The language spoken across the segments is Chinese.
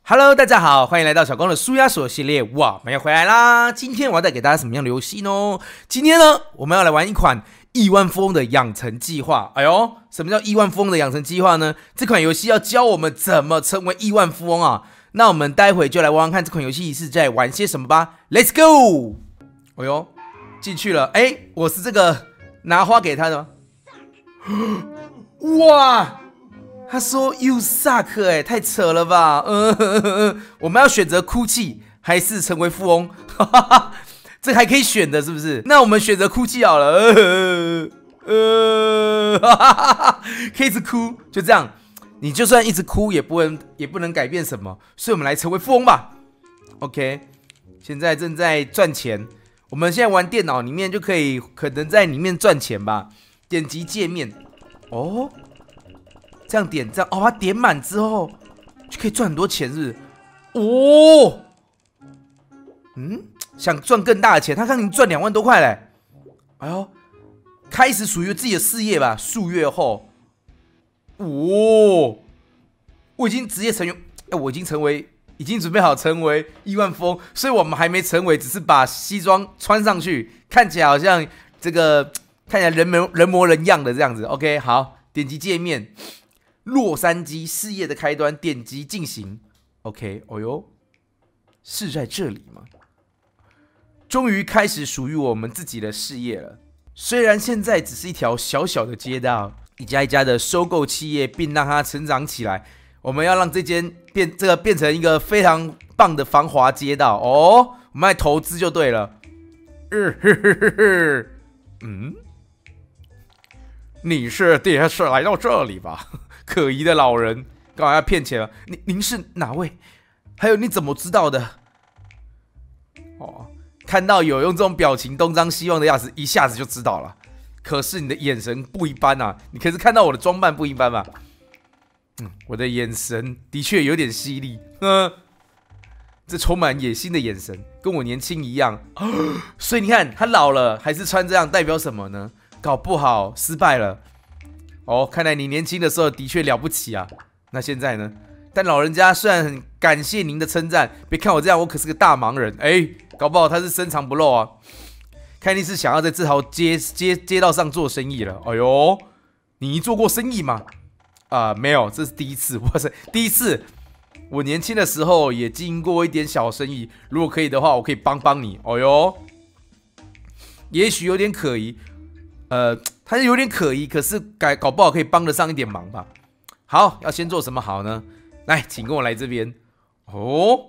Hello， 大家好，欢迎来到小光的舒压所系列，我们又回来啦。今天我要带给大家什么样的游戏呢？今天呢，我们要来玩一款亿万富翁的养成计划。哎呦，什么叫亿万富翁的养成计划呢？这款游戏要教我们怎么成为亿万富翁啊。那我们待会就来玩玩看这款游戏是在玩些什么吧。Let's go！ 哎呦，进去了。哎，我是这个拿花给他的吗？哇！他说 "You suck" 哎，太扯了吧！我们要选择哭泣还是成为富翁？这还可以选的，是不是？那我们选择哭泣好了。可以一直哭，就这样。你就算一直哭，也不能改变什么。所以我们来成为富翁吧。OK， 现在正在赚钱。我们现在玩电脑里面就可能在里面赚钱吧。点击界面，哦。这样点这样哦，它点满之后就可以赚很多钱，是不是？哦，想赚更大的钱，他看你赚2万多块嘞。哎呦，开始属于自己的事业吧。数月后，哦，我已经职业成员，我已经准备好成为亿万富翁，所以我们还没成为，只是把西装穿上去，看起来好像这个看起来人模人样的这样子。OK， 好，点击界面。洛杉矶事业的开端，点击进行。OK， 哦呦，是在这里吗？终于开始属于我们自己的事业了。虽然现在只是一条小小的街道，一家一家的收购企业，并让它成长起来。我们要让这间变成一个非常棒的繁华街道哦。我们来投资就对了。你是第一次来到这里吧？可疑的老人，干嘛要骗钱啊？您是哪位？还有你怎么知道的？哦，看到有用这种表情东张西望的样子，一下子就知道了。可是你的眼神不一般啊！你可是看到我的装扮不一般吧？我的眼神的确有点犀利。这充满野心的眼神，跟我年轻一样。所以你看，他老了还是穿这样，代表什么呢？搞不好失败了。哦，看来你年轻的时候的确了不起啊。那现在呢？但老人家虽然很感谢您的称赞，别看我这样，我可是个大忙人。搞不好他是深藏不露啊。看你是想要在这条街道上做生意了。哎呦，你做过生意吗？没有，这是第一次。哇塞，第一次。我年轻的时候也经营过一点小生意，如果可以的话，我可以帮你。哎呦，也许有点可疑。他是有点可疑，可是搞不好可以帮得上一点忙吧。好，要先做什么好呢？来，请跟我来这边。哦，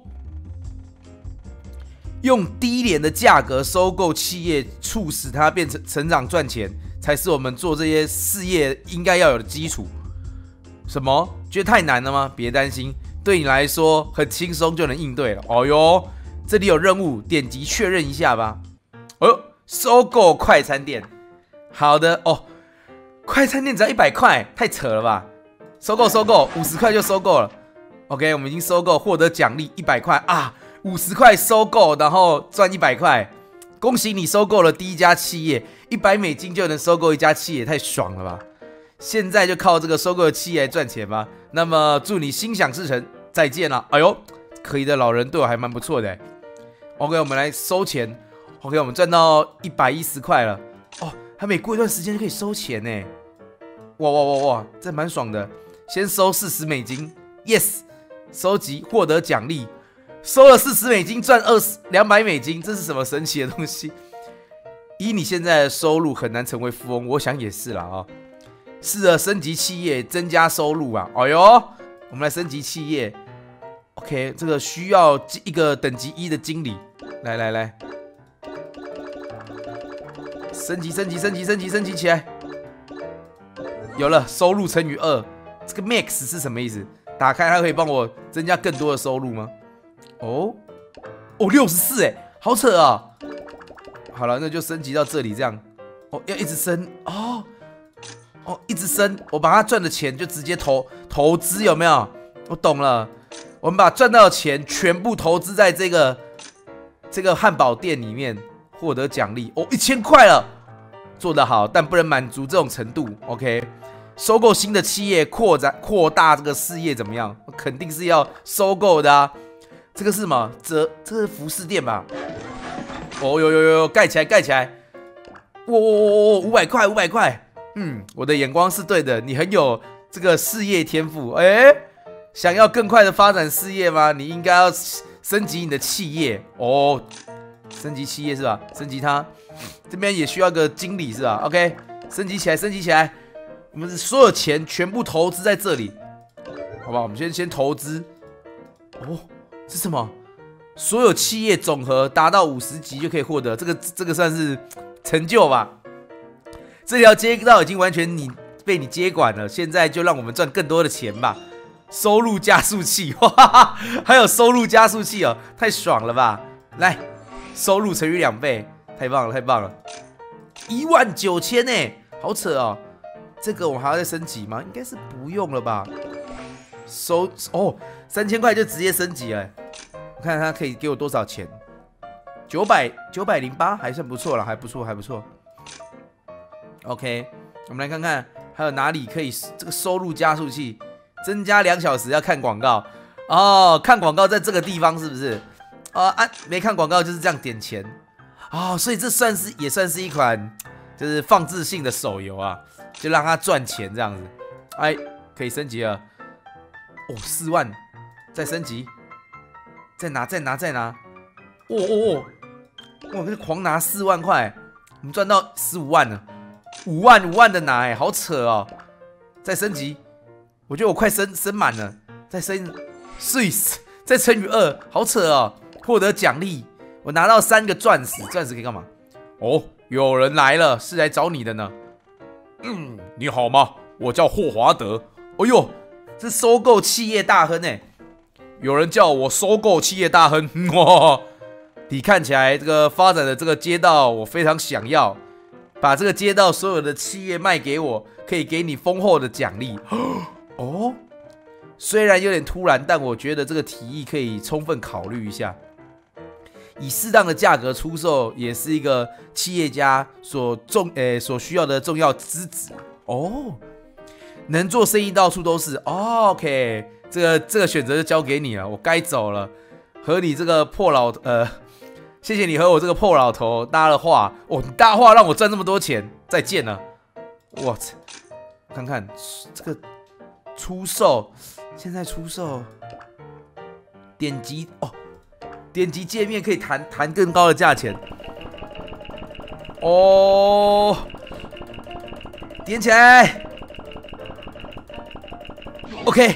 用低廉的价格收购企业，促使它变成成长赚钱，才是我们做这些事业应该要有的基础。什么？觉得太难了吗？别担心，对你来说很轻松就能应对了。哦哟，这里有任务，点击确认一下吧。收购快餐店。好的哦，快餐店只要100块，太扯了吧？收购，50块就收购了。OK， 我们已经收购，获得奖励100块啊，50块收购，然后赚100块。恭喜你收购了第一家企业，$100美金就能收购一家企业，太爽了吧？现在就靠这个收购的企业来赚钱吧。那么祝你心想事成，再见了。哎呦，可疑的老人对我还蛮不错的。OK， 我们来收钱。OK， 我们赚到110块了。哦。他每过一段时间就可以收钱呢，哇，这蛮爽的。先收40美金 ，yes， 收集获得奖励，收了40美金赚200美金，这是什么神奇的东西？以你现在的收入很难成为富翁，我想也是啦啊。试着升级企业，增加收入啊。哎呦，我们来升级企业。OK， 这个需要一个等级1的经理，来。升级起来！有了，收入乘以2。这个 max 是什么意思？打开它可以帮我增加更多的收入吗？64哎，好扯啊！好了，那就升级到这里这样。要一直升一直升。我把它赚的钱就直接投资，有没有？我懂了，我们把赚到的钱全部投资在这个汉堡店里面，获得奖励。1000块了。做得好，但不能满足这种程度。OK， 收购新的企业，扩大这个事业怎么样？肯定是要收购的啊。这个是什么？这是服饰店吧？哦，有，盖起来！哇，500块，500块。我的眼光是对的，你很有这个事业天赋。想要更快的发展事业吗？你应该要升级你的企业哦。升级企业是吧？升级它，这边也需要个经理是吧 ？OK， 升级起来。我们所有钱全部投资在这里，好不好？我们先投资。哦，是什么？所有企业总和达到50级就可以获得这个算是成就吧？这条街道已经完全被你接管了，现在就让我们赚更多的钱吧。收入加速器，哇，还有收入加速器哦，太爽了吧！来，收入乘以2倍，太棒了！19000呢，好扯哦。这个我还要再升级吗？应该是不用了吧。3000块就直接升级了。我看他可以给我多少钱？908，还算不错了，还不错。OK， 我们来看看还有哪里可以这个收入加速器增加2小时要看广告哦，看广告在这个地方是不是？没看广告就是这样点钱哦，所以这也算是一款就是放置性的手游啊。就让他赚钱这样子，可以升级了。4万，再升级，再拿。这狂拿4万块，我们赚到15万了，5万的拿，好扯哦。再升级，我觉得我快升满了，再升，Swiss，再乘以2，好扯哦。获得奖励，我拿到3个钻石可以干嘛？有人来了，是来找你的呢。你好吗？我叫霍华德。这收购企业大亨哎！有人叫我收购企业大亨。你看起来这个发展的这个街道，我非常想要。把这个街道所有的企业卖给我，可以给你丰厚的奖励。虽然有点突然，但我觉得这个提议可以充分考虑一下。以适当的价格出售，也是一个企业家所需要的重要资质哦。能做生意到处都是。OK， 这个选择就交给你了，我该走了。和你这个谢谢你和我这个破老头搭了话。你搭话让我赚这么多钱，再见了。我操！看看这个出售，现在出售，点击界面可以谈更高的价钱。点起来。OK。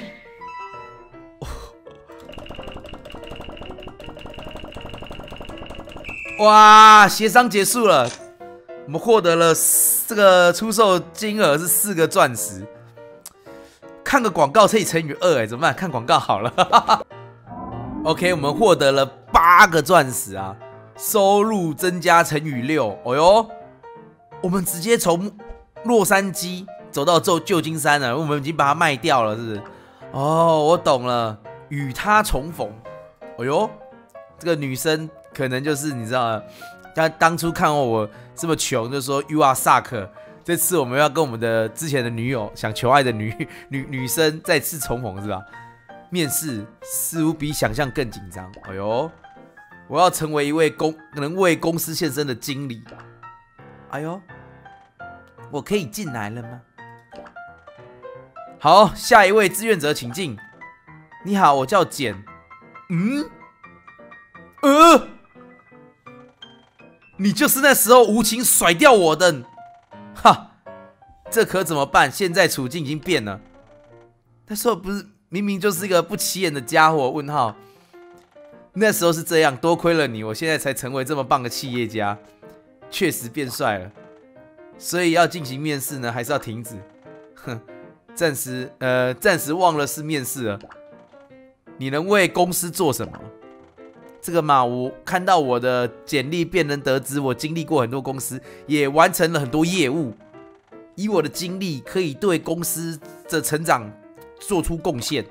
哇，协商结束了，我们获得了这个出售金额是4个钻石。看个广告可以乘以2，怎么办？看广告好了。OK， 我们获得了8个钻石啊，收入增加乘以6。我们直接从洛杉矶走到旧金山了，我们已经把它卖掉了，是不是？我懂了，与他重逢。这个女生可能就是你知道的，她当初看我这么穷，就说 You are suck。这次我们要跟我们的之前的女友，想求爱的女生再次重逢，是吧？面试似乎比想象更紧张。我要成为一位能为公司献身的经理。我可以进来了吗？好，下一位志愿者请进。你好，我叫简。你就是那时候无情甩掉我的。这可怎么办？现在处境已经变了。那时候不是明明就是一个不起眼的家伙？问号。那时候是这样，多亏了你，我现在才成为这么棒的企业家，确实变帅了。所以要进行面试呢，还是要停止？暂时忘了是面试了。你能为公司做什么？这个嘛，我看到我的简历便能得知，我经历过很多公司，也完成了很多业务。以我的经历，可以对公司的成长做出贡献。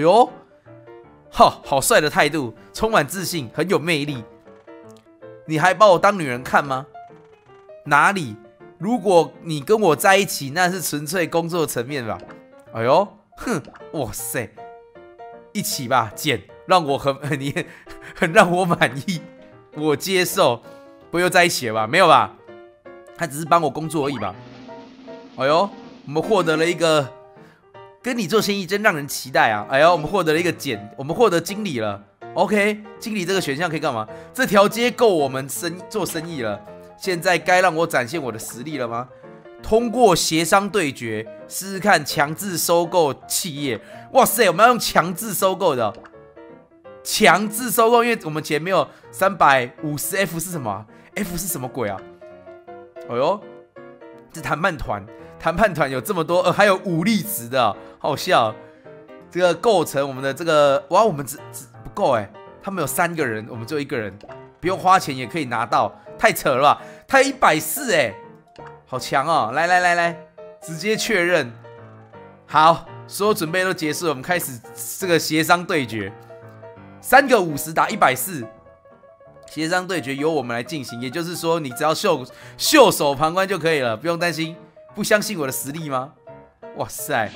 好帅的态度，充满自信，很有魅力。你还把我当女人看吗？哪里？ 如果你跟我在一起，那是纯粹工作层面吧。哎呦，哼，哇塞，一起吧，简，让我很让我满意，我接受。不又在一起了吧？没有吧？他只是帮我工作而已吧？哎呦，我们获得了一个跟你做生意真让人期待啊！哎呦，我们获得了一个我们获得经理了。OK， 经理这个选项可以干嘛？这条街够我们做生意了。现在该让我展现我的实力了吗？通过协商对决，试试看强制收购企业。哇塞，我们要用强制收购的、强制收购，因为我们前面有350F 是什么、F 是什么鬼啊？哎呦，这谈判团有这么多，还有武力值的、好笑。这个构成我们的这个，哇，我们只不够哎，他们有3个人，我们只有1个人，不用花钱也可以拿到，太扯了吧？他有140哎，好强哦！来，直接确认。好，所有准备都结束了，我们开始这个协商对决。3个50打140，协商对决由我们来进行，也就是说，你只要袖手旁观就可以了，不用担心。不相信我的实力吗？哇塞！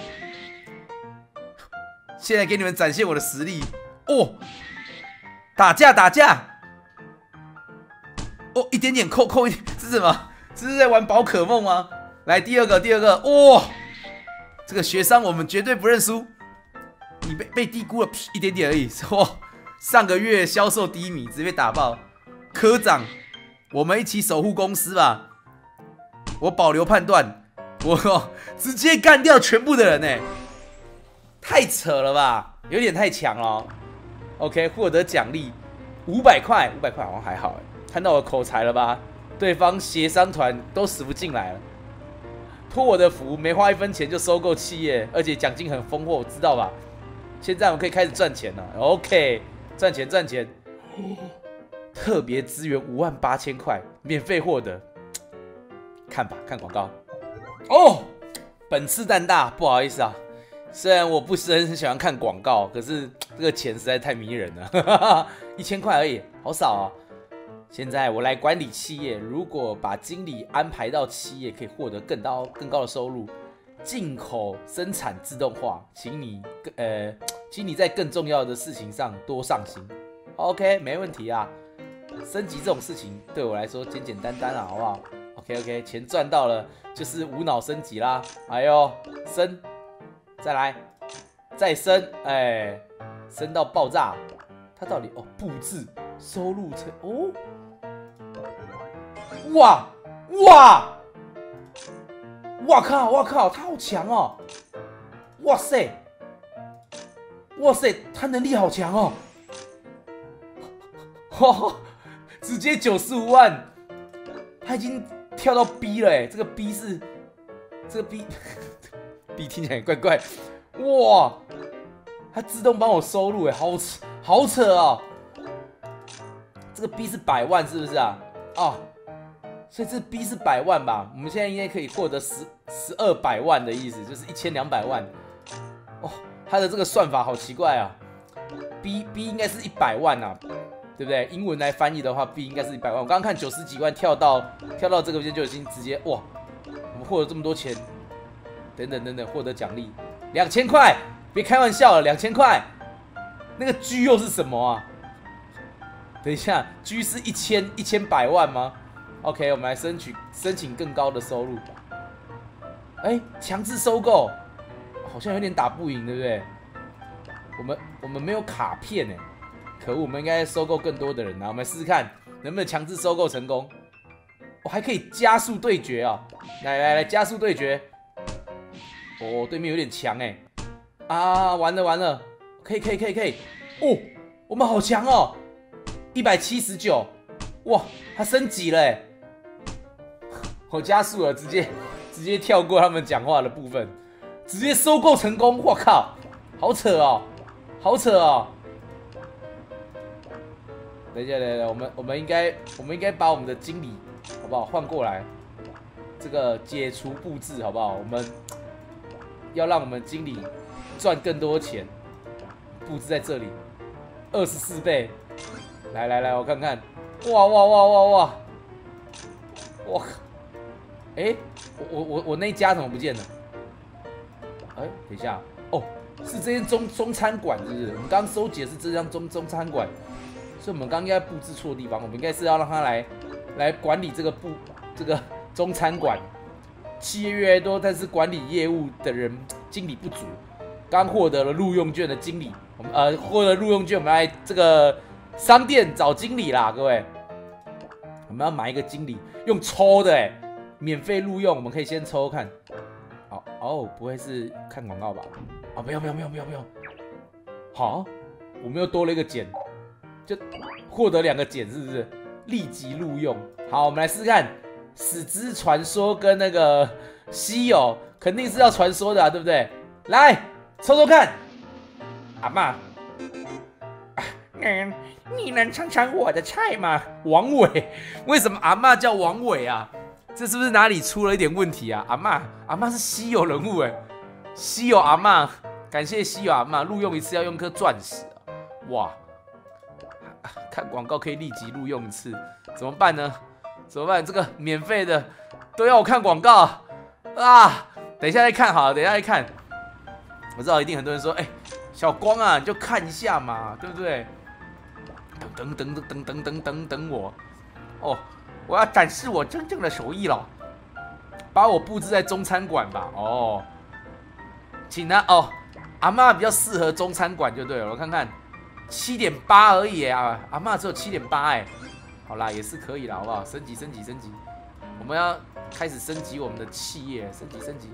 现在给你们展现我的实力哦！打架！哦，一点点扣一点，这是什么？这是在玩宝可梦吗？来，第二个，哇！这个学商我们绝对不认输，你被低估了一点点而已。哇！上个月销售第1名，直接被打爆。科长，我们一起守护公司吧。我保留判断，我直接干掉全部的人欸，太扯了吧，有点太强了。OK， 获得奖励500块，500块好像还好欸。看到我口才了吧？对方协商团都死不进来了，托我的福，没花1分钱就收购企业，而且奖金很丰厚，知道吧？现在我们可以开始赚钱了。OK， 赚钱，特别资源58000块，免费获得。看吧，看广告。哦，本次蛋大，不好意思啊，虽然我不是很喜欢看广告，可是这个钱实在太迷人了，1000块而已，好少啊。现在我来管理企业，如果把经理安排到企业，可以获得更高的收入。进口生产自动化，请你在更重要的事情上多上心。OK， 没问题啊。升级这种事情对我来说简简单单啊，好不好 ？OK， 钱赚到了就是无脑升级啦。哎呦，升，再来，再升，哎，升到爆炸。它到底布置收入哇靠，他好强哦！哇塞，他能力好强哦！直接95万，他已经跳到 B 了哎，这个 B 听起来怪怪，哇，他自动帮我收入哎，好扯哦！这个 B 是100万是不是啊？哦。所以这 B 是100万吧？我们现在应该可以获得1200万的意思，就是1200万。哦，它的这个算法好奇怪啊。B 应该是100万啊，对不对？英文来翻译的话 ，B 应该是100万。我刚刚看90几万跳到这个边就已经直接哇，我们获得这么多钱，等等，获得奖励2000块，别开玩笑了，2000块。那个 G 又是什么啊？等一下 ，G 是1100万吗？OK， 我们来申请更高的收入。哎，强制收购，好像有点打不赢，对不对？我们没有卡片哎，可恶，我们应该收购更多的人啊！我们试试看能不能强制收购成功。还可以加速对决啊！来，加速对决。哦，对面有点强哎。啊，完了，可以。哦，我们好强哦，179，哇，他升级了哎。我加速了，直接跳过他们讲话的部分，直接收购成功！我靠，好扯哦！等一下，我们应该把我们的经理好不好换过来，这个解除布置好不好？我们要让我们经理赚更多钱，布置在这里，24倍。来，我看看，哇！ 哎，我那一家怎么不见了？哎，等一下，哦，是这间中餐馆，是不是？我们刚刚收集的是这家中餐馆，所以我们刚刚应该布置错地方，我们应该是要让他来管理这个中餐馆。企业越来越多，但是管理业务的人经理不足。刚获得了录用券的经理，我们获得录用券，我们来这个商店找经理啦，各位。我们要买一个经理，用抽的免费录用，我们可以先抽看。哦，不会是看广告吧？哦，不要。好，我们又多了一个减，就获得2个减，是不是？立即录用。好，我们来试试看。死之传说跟那个稀有，肯定是要传说的啊，对不对？来抽看，阿嬷，你能尝尝我的菜吗？王伟，为什么阿嬷叫王伟啊？这是不是哪里出了一点问题啊？阿嬷是稀有人物稀有阿嬷，感谢稀有阿嬷，录用一次要用颗钻石啊！哇，看广告可以立即录用一次，怎么办呢？怎么办？这个免费的都要我看广告啊！等一下再看好了，等一下再看。我知道一定很多人说，小光啊，你就看一下嘛，对不对？等我哦，我要展示我真正的手艺了，把我布置在中餐馆吧。哦，请他哦，阿嬷比较适合中餐馆就对了。我看看，7.8而已啊，阿嬷只有7.8好啦，也是可以啦，好不好？升级，我们要开始升级我们的企业，升级。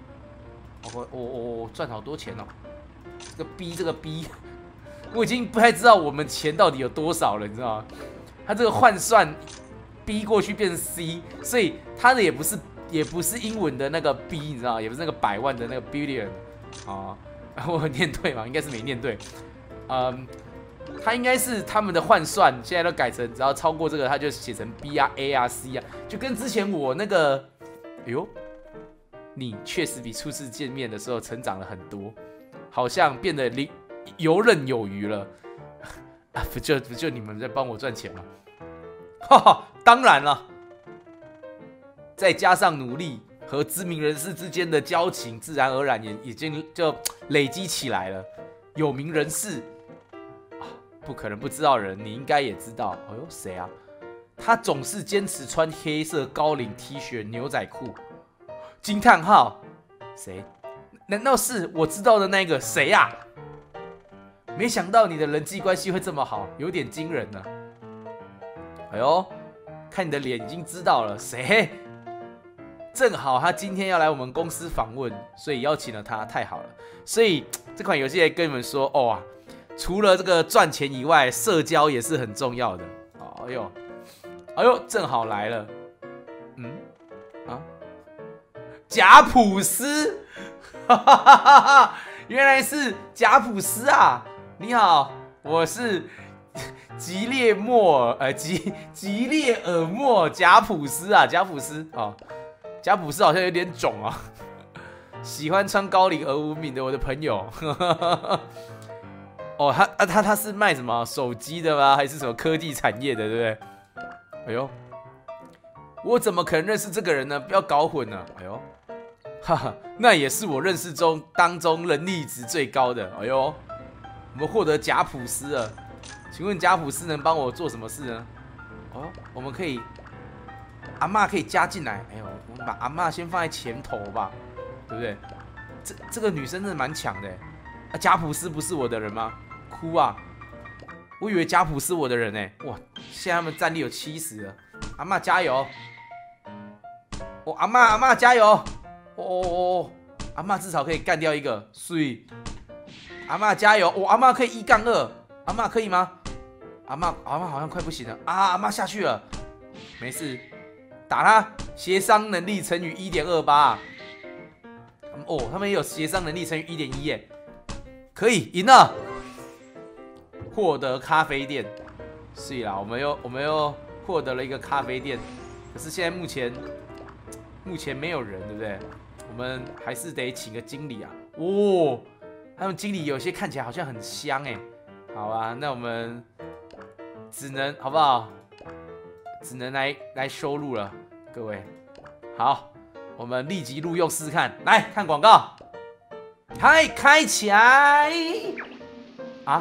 我赚好多钱哦！这个 B， 我已经不太知道我们钱到底有多少了，你知道吗？它这个换算 B 过去变成 C， 所以它的也不是英文的那个 B， 你知道吗？也不是那个100万的那个 billion 啊，我念对吗？应该是没念对，它应该是他们的换算，现在都改成只要超过这个，它就写成 B 啊、A 啊、C 啊，就跟之前我那个，你确实比初次见面的时候成长了很多，好像变得游刃有余了。不就你们在帮我赚钱吗？哈哈，当然了，再加上努力和知名人士之间的交情，自然而然也已经就累积起来了。有名人士。不可能不知道的人，你应该也知道。谁啊？他总是坚持穿黑色高领 T 恤、牛仔裤。惊叹号！谁？难道是我知道的那个谁呀？没想到你的人际关系会这么好，有点惊人呢。看你的脸已经知道了谁。正好他今天要来我们公司访问，所以邀请了他，太好了。所以这款游戏也跟你们说，除了这个赚钱以外，社交也是很重要的。正好来了。贾普斯，原来是贾普斯啊！你好，我是吉列尔莫贾普斯啊，贾普斯贾普斯好像有点肿啊，喜欢穿高领而无名的我的朋友。他是卖什么手机的吗？还是什么科技产业的，对不对？我怎么可能认识这个人呢？不要搞混了。那也是我认识当中能力值最高的。我们获得贾普斯了。请问贾普斯能帮我做什么事呢？我们可以，阿嬷可以加进来。我们把阿嬷先放在前头吧，对不对？这个女生真的蛮强的。贾普斯不是我的人吗？哭啊！我以为贾普斯我的人哇！现在他们战力有70了。阿嬷加油！阿嬷加油！阿嬷至少可以干掉一个，所以阿嬷加油！阿嬷可以1-2，阿嬷可以吗？阿嬷好像快不行了啊！阿嬷下去了，没事，打他！协商能力乘以1.28。他们也有协商能力乘以1.1耶，可以赢了，获得咖啡店。是啦，我们又获得了一个咖啡店，可是现在目前没有人，对不对？我们还是得请个经理啊。他们经理有些看起来好像很香好啊，那我们只能好不好？只能来收入了，各位。 好，我们立即录用试试看。来看广告，嗨，开起来啊！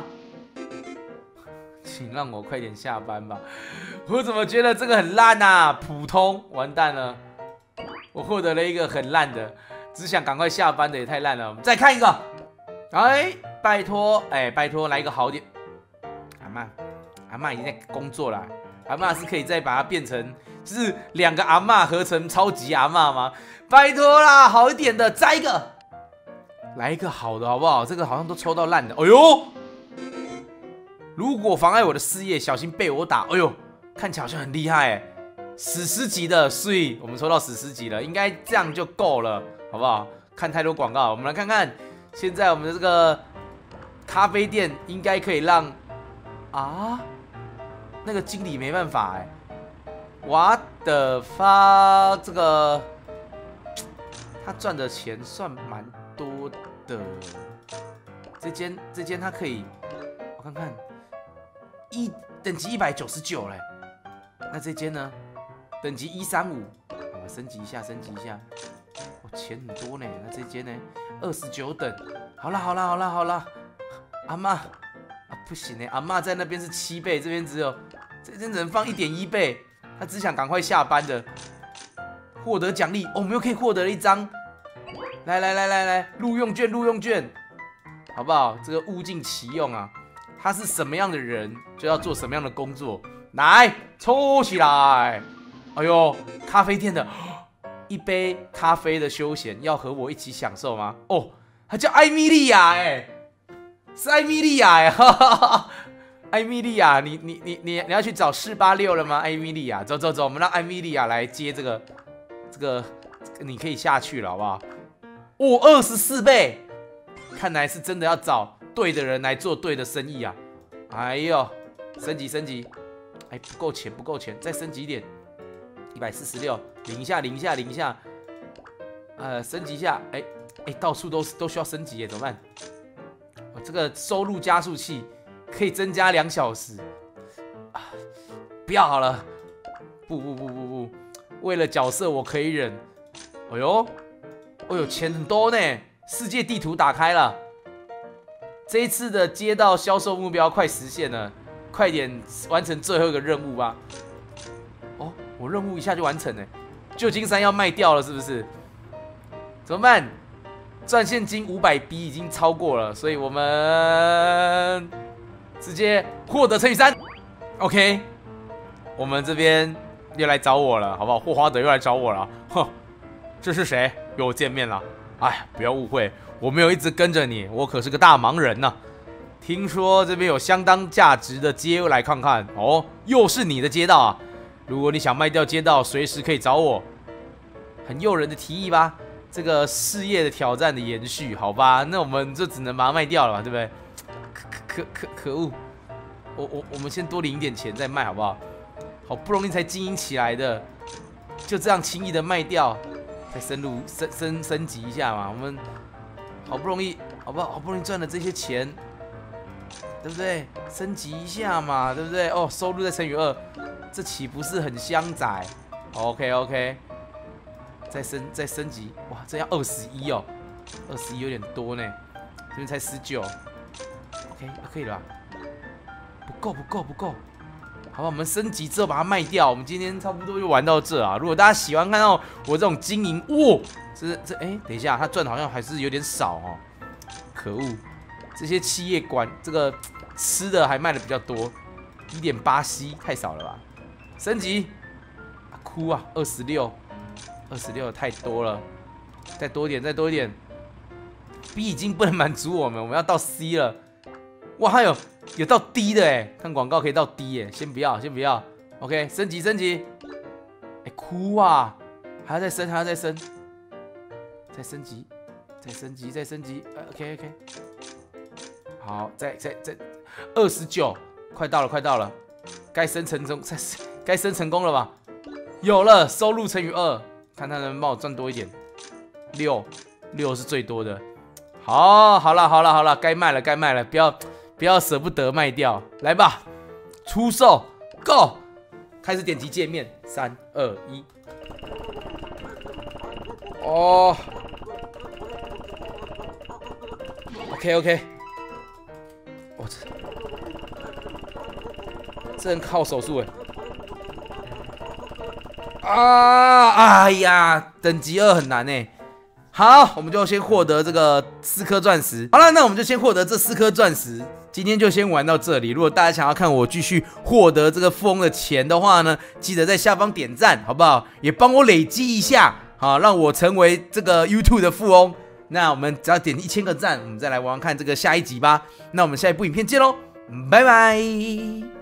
请让我快点下班吧。我怎么觉得这个很烂啊？普通，完蛋了，我获得了一个很烂的，只想赶快下班的也太烂了。我们再看一个，哎，拜托，哎，拜托来一个好点。阿嬷已经在工作了，阿嬷是可以再把它变成，就是2个阿嬷合成超级阿嬷吗？拜托啦，好一点的，再一个，来一个好的好不好？这个好像都抽到烂的，哎呦！如果妨碍我的事业，小心被我打。哎呦，看起来好像很厉害哎，史诗级的，所以我们抽到史诗级了，应该这样就够了，好不好？看太多广告，我们来看看，现在我们的这个咖啡店应该可以让那个经理没办法哎，我的发这个他赚的钱算蛮多的，这间他可以，我看看。等级199嘞，那这间呢？等级135，我升级一下，钱很多呢。那这间呢？29等。好了，阿嬷不行呢，阿嬷在那边是7倍，这边只能放1.1倍。他只想赶快下班的，获得奖励，我们又可以获得了一张。来，录用券，好不好？这个物尽其用啊。他是什么样的人，就要做什么样的工作。来，抽起来！哎呦，咖啡店的一杯咖啡的休闲，要和我一起享受吗？哦，他叫艾米莉亚，哎，是艾米莉亚，哎，哈哈哈！艾米莉亚，你要去找486了吗？艾米莉亚，走，我们让艾米莉亚来接这个，你可以下去了，好不好？哦，24倍，看来是真的要找对的人来做对的生意啊！哎呦，升级，哎，不够钱，再升级一点，146，领一下，升级一下，哎，到处都需要升级耶，怎么办？这个收入加速器可以增加2小时，不要好了，不，为了角色我可以忍。哎呦，钱很多呢，世界地图打开了。这一次的街道销售目标快实现了，快点完成最后一个任务吧。哦，我任务一下就完成了，旧金山要卖掉了是不是？怎么办？赚现金500B 已经超过了，所以我们直接获得乘以3。OK， 我们这边又来找我了，好不好？霍华德又来找我了，哼，这是谁？又见面了。哎，不要误会。我没有一直跟着你，我可是个大忙人呢。听说这边有相当价值的街，来看看哦。又是你的街道啊！如果你想卖掉街道，随时可以找我。很诱人的提议吧？这个事业的挑战的延续，好吧？那我们就只能把它卖掉了吧，对不对？可恶！我们先多领一点钱再卖，好不好？好不容易才经营起来的，就这样轻易的卖掉，再升级一下嘛，我们。好不容易，好不好？好不容易赚了这些钱，对不对？升级一下嘛，对不对？哦，收入再乘以2，这岂不是很香仔 ？OK， 再升级，哇，这要21哦，21有点多呢，这边才19 ，OK， 可以了吧？不够，好吧，我们升级之后把它卖掉，我们今天差不多就玩到这啊。如果大家喜欢看到我这种经营，等一下，他赚的好像还是有点少哦，可恶！这些企业这个吃的还卖的比较多，1.8C 太少了吧？升级，哭啊，26太多了，再多一点 ，B 已经不能满足我们要到 C 了，哇，还有到 D 的哎，看广告可以到 D 哎，先不要 ，OK， 升级，哎，哭啊，还要再升，再升级 ，OK， 好，再29，快到了，该生成功了吧？有了，收入乘以2，看他能帮我赚多一点，6是最多的。好了，该卖了，不要舍不得卖掉，来吧，出售 ，Go， 开始点击界面，3、2、1。 哦 ，OK， 我这很靠手速哎呀，等级2很难哎。好，我们就先获得这个4颗钻石。好了，那我们就先获得这4颗钻石。今天就先玩到这里。如果大家想要看我继续获得这个富翁的钱的话呢，记得在下方点赞，好不好？也帮我累积一下，好，让我成为这个 YouTube 的富翁。那我们只要点1000个赞，我们再来玩玩看这个下一集吧。那我们下一部影片见喽，拜拜。